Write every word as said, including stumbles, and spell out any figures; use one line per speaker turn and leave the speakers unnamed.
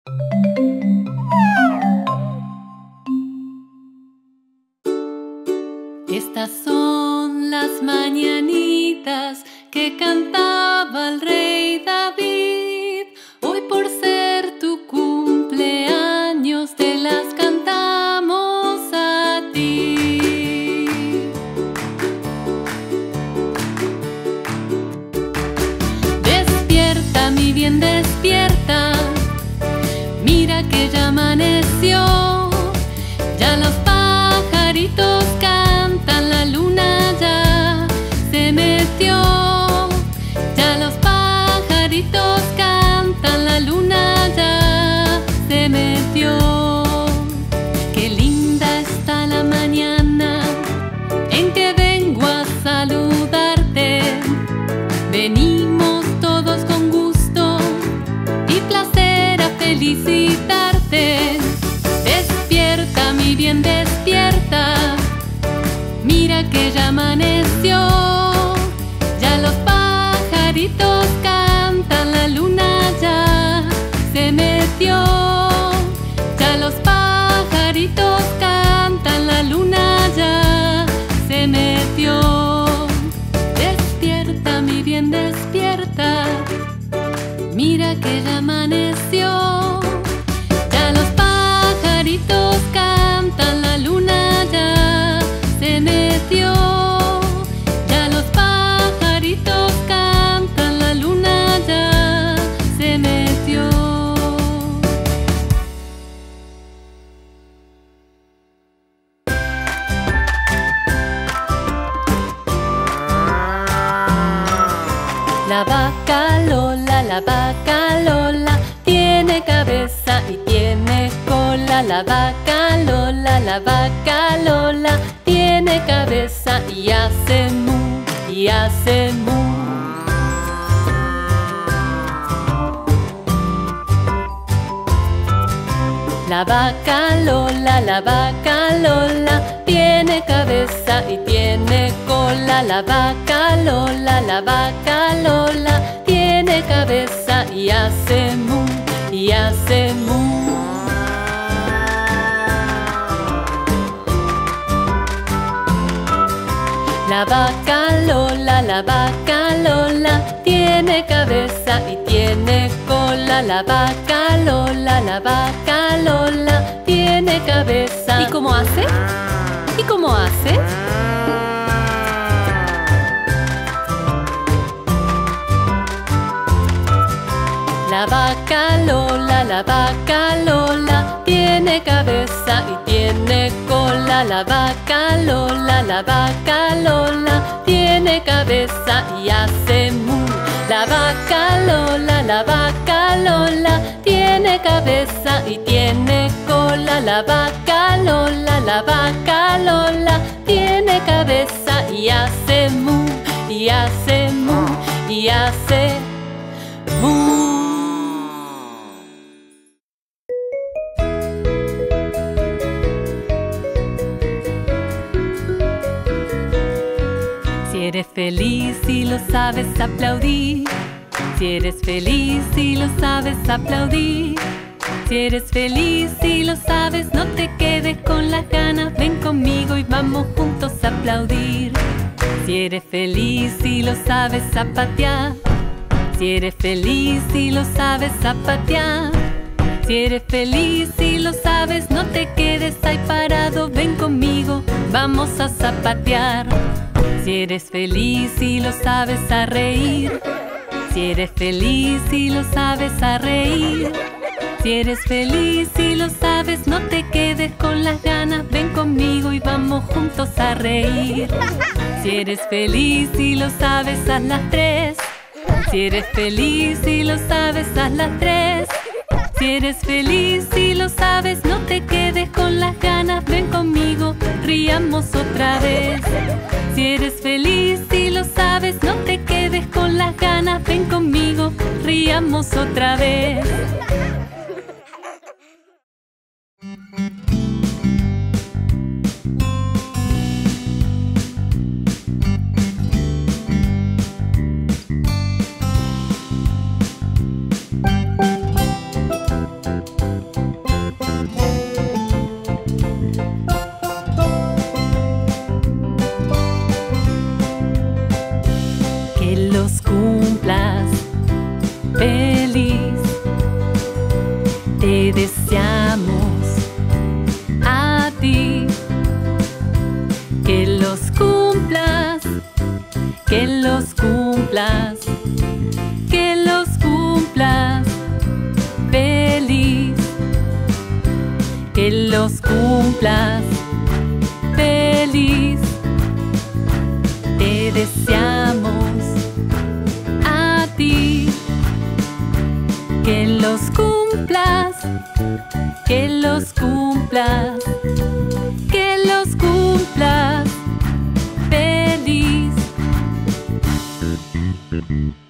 Estas son las mañanitas que cantaba el rey David. Hoy por ser tu cumpleaños te las cantamos a ti. Despierta, mi bien, despierta. Mira que ya amaneció. Ya los pajaritos cantan, la luna ya se metió. Ya los pajaritos cantan, la luna ya se metió. Qué linda está la mañana en que vengo a saludarte. Venimos todos con gusto y placer a felicitarte. Despierta, mi bien, despierta. Mira que ya amaneció. Ya los pajaritos cantan, la luna ya se metió. Ya los pajaritos cantan, la luna ya se metió. Despierta, mi bien, despierta. Mira que ya amaneció. Ya los pajaritos cantan, la luna ya se metió. Ya los pajaritos cantan, la luna ya se metió. La vaca Lola, la vaca Lola, tiene cabeza y tiene cola. La vaca Lola, la vaca Lola, tiene cabeza y hace mu, y hace mu. La vaca Lola, la vaca Lola, tiene cabeza y tiene cola. La vaca Lola, la vaca Lola, tiene cabeza y hace mu, y hace mu. La vaca Lola, la vaca Lola, tiene cabeza y tiene cola. La vaca Lola, la vaca Lola, tiene cabeza. ¿Y cómo hace? ¿Y cómo hace? La vaca Lola, la vaca Lola, tiene cabeza y tiene cola. La vaca Lola, la vaca Lola, tiene cabeza y hace mu. La vaca Lola, la vaca Lola, tiene cabeza y tiene cola. La vaca Lola, la vaca Lola, tiene cabeza y hace mu, y hace mu, y hace mu. Si eres feliz y lo sabes aplaudir, si eres feliz y lo sabes aplaudir, si eres feliz y lo sabes, no te quedes con las ganas, ven conmigo y vamos juntos a aplaudir. Si eres feliz y lo sabes zapatear, si eres feliz y lo sabes zapatear, si eres feliz y lo sabes, no te quedes ahí parado, ven conmigo, vamos a zapatear. Si eres feliz y lo sabes a reír, si eres feliz y lo sabes a reír, si eres feliz y lo sabes, no te quedes con las ganas, ven conmigo y vamos juntos a reír. Si eres feliz y lo sabes, haz las tres. Si eres feliz y lo sabes, haz las tres. Si eres feliz y lo sabes, no te quedes con las ganas, ven conmigo, riamos otra vez. Si eres feliz y lo sabes, no te quedes con las ganas, ven conmigo, riamos otra vez. te deseamos a ti. Que los cumplas, que los cumplas, que los cumplas feliz. Que los cumplas feliz. Te deseamos a ti. Que los cumplas, que los cumplas, que los cumplas feliz.